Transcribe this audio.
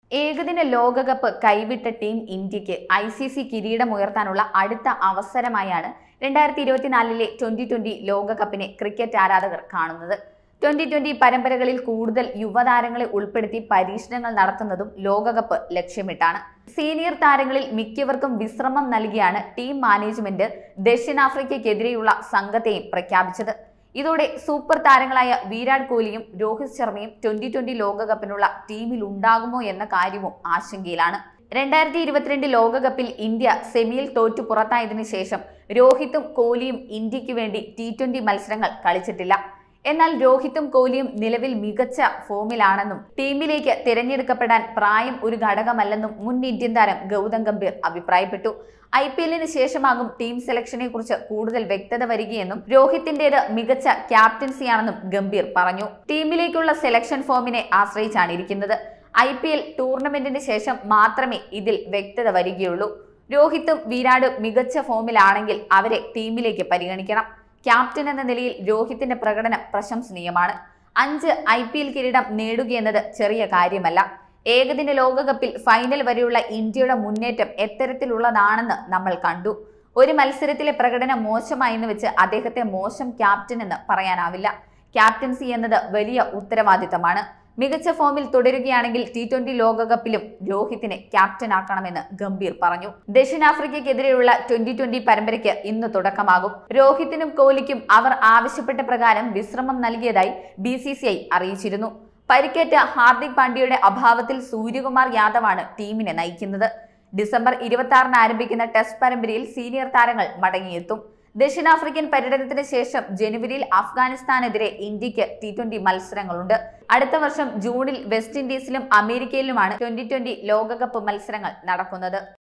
ഏകദിന ലോകകപ്പ് കൈവിട്ട ടീം ഇന്ത്യക്ക് ICC കിരീടമുയർത്താനുള്ള അടുത്ത അവസരമായാണ് 2024 2020 ലോകകപ്പിനെ ക്രിക്കറ്റ് ആരാധകർ കാണുന്നത്. 2020 പരമ്പരകളിൽ കൂടുതൽ യുവതാരങ്ങളെ ഉൾപ്പെടുത്തി പരീക്ഷണങ്ങൾ നടത്തുന്നതും ലോകകപ്പ് ലക്ഷ്യമിട്ടാണ്. സീനിയർ താരങ്ങളിൽ മിക്കവർക്കും വിശ്രമം നൽകിയാണ് ടീം മാനേജ്മെന്റ് ദക്ഷിണാഫ്രിക്കയ്ക്കെതിരെയുള്ള സംഘത്തെയും പ്രഖ്യാപിച്ചത്. ഇതോടെ സൂപ്പർ താരങ്ങളായ വിരാട് കോഹ്ലിയും രോഹിത് ശർമ്മയും 2020 ലോകകപ്പിനുള്ള ടീമിൽ ഉണ്ടാകുമോ എന്ന കാര്യവും ആശങ്കയിലാണ്. 2022 ലോകകപ്പിൽ ഇന്ത്യ സെമിയിൽ തോറ്റു പുറത്തായതിനു ശേഷം രോഹിത്തും കോഹ്ലിയും ഇന്ത്യക്ക് വേണ്ടി T20 മത്സരങ്ങൾ കളിച്ചിട്ടില്ല. എന്നാൽ രോഹിത്തും കോഹ്ലിയും നിലവിൽ മികച്ച ഫോമിലാണെന്നും ടീമിലേക്ക് തിരഞ്ഞെടുക്കപ്പെടാൻ പ്രായം ഒരു ഘടകമല്ലെന്നും മുൻ ഇന്ത്യൻ താരം ഗൗതം ഗംഭീർ അഭിപ്രായപ്പെട്ടു. IPLന് ശേഷമാകും ടീം സെലക്ഷനെ കുറിച്ച് കൂടുതൽ വ്യക്തത വരികയെന്നും രോഹിത്തിന്റേത് മികച്ച ക്യാപ്റ്റൻസിയാണെന്നും ഗംഭീർ പറഞ്ഞു. ടീമിലേക്കുള്ള സെലക്ഷൻ ഫോമിനെ ആശ്രയിച്ചാണ് ഇരിക്കുന്നത്. IPL ടൂർണമെന്റിന് ശേഷം മാത്രമേ ഇതിൽ വ്യക്തത വരികയുള്ളൂ. രോഹിത്തും വിരാടും മികച്ച ഫോമിലാണെങ്കിൽ അവരെ ടീമിലേക്ക് പരിഗണിക്കണം. ക്യാപ്റ്റൻ എന്ന നിലയിൽ രോഹിത്തിന്റെ പ്രകടനം പ്രശംസനീയമാണ്. 5 IPL കിരീടം നേടുകയെന്നത് ചെറിയ കാര്യമല്ല. ഏകദിന ലോകകപ്പിൽ ഫൈനൽ വരെയുള്ള ഇന്ത്യയുടെ മുന്നേറ്റം എത്തരത്തിലുള്ളതാണെന്ന് നമ്മൾ കണ്ടു. ഒരു മത്സരത്തിലെ പ്രകടനം മോശമായെന്ന് വെച്ച് അദ്ദേഹത്തെ മോശം ക്യാപ്റ്റൻ എന്ന് പറയാനാവില്ല. ക്യാപ്റ്റൻസി എന്നത് വലിയ ഉത്തരവാദിത്തമാണ്. മികച്ച ഫോമിൽ തുടരുകയാണെങ്കിൽ T20 ലോകകപ്പിലും രോഹിത്തിനെ ക്യാപ്റ്റനാക്കണമെന്ന് ഗംഭീർ പറഞ്ഞു. ദക്ഷിണാഫ്രിക്കയ്ക്കെതിരെയുള്ള 2020 പരമ്പരയ്ക്ക് ഇന്ന് തുടക്കമാകും. രോഹിത്തിനും കോഹ്ലിക്കും അവർ ആവശ്യപ്പെട്ട പ്രകാരം വിശ്രമം നൽകിയതായി BCCI അറിയിച്ചിരുന്നു. പരിക്കേറ്റ ഹാർദിക് പാണ്ഡ്യയുടെ അഭാവത്തിൽ സൂര്യകുമാർ യാദവാണ് ടീമിനെ നയിക്കുന്നത്. ഡിസംബർ 26 ആരംഭിക്കുന്ന ടെസ്റ്റ് പരമ്പരയിൽ സീനിയർ താരങ്ങൾ മടങ്ങിയെത്തും. ദക്ഷിണാഫ്രിക്കൻ പര്യടനത്തിന് ശേഷം ജനുവരിയിൽ അഫ്ഗാനിസ്ഥാനെതിരെ ഇന്ത്യക്ക് T20 മത്സരങ്ങളുണ്ട്. അടുത്ത വർഷം ജൂണിൽ വെസ്റ്റ് ഇൻഡീസിലും അമേരിക്കയിലുമാണ് 2020 ലോകകപ്പ് മത്സരങ്ങൾ നടക്കുന്നത്.